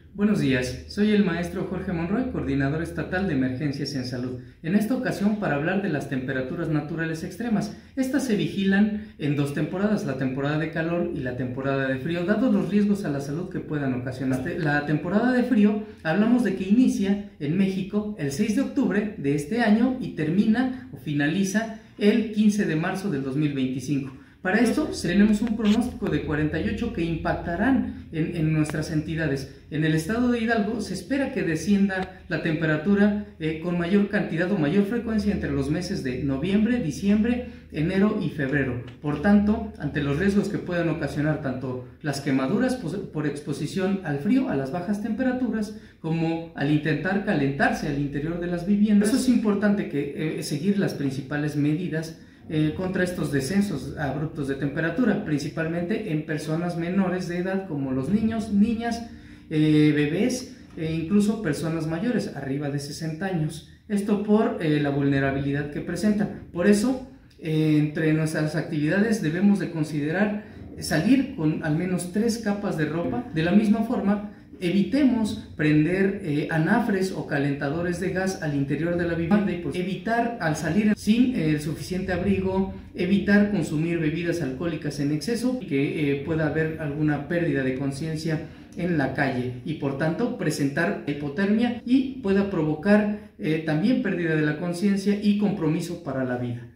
Buenos días, soy el maestro Jorge Monroy, coordinador estatal de emergencias en salud. En esta ocasión para hablar de las temperaturas naturales extremas. Estas se vigilan en dos temporadas, la temporada de calor y la temporada de frío, dados los riesgos a la salud que puedan ocasionar. La temporada de frío, hablamos de que inicia en México el 6 de octubre de este año y termina o finaliza el 15 de marzo del 2025. Para esto tenemos un pronóstico de 48 que impactarán en nuestras entidades. En el estado de Hidalgo se espera que descienda la temperatura con mayor cantidad o mayor frecuencia entre los meses de noviembre, diciembre, enero y febrero. Por tanto, ante los riesgos que puedan ocasionar tanto las quemaduras por exposición al frío, a las bajas temperaturas, como al intentar calentarse al interior de las viviendas, eso es importante que seguir las principales medidas contra estos descensos abruptos de temperatura, principalmente en personas menores de edad como los niños, niñas, bebés e incluso personas mayores arriba de 60 años. Esto por la vulnerabilidad que presentan. Por eso, entre nuestras actividades debemos de considerar salir con al menos 3 capas de ropa. De la misma forma, evitemos prender anafres o calentadores de gas al interior de la vivienda y evitar al salir sin el suficiente abrigo, evitar consumir bebidas alcohólicas en exceso, que pueda haber alguna pérdida de conciencia en la calle y por tanto presentar hipotermia y pueda provocar también pérdida de la conciencia y compromiso para la vida.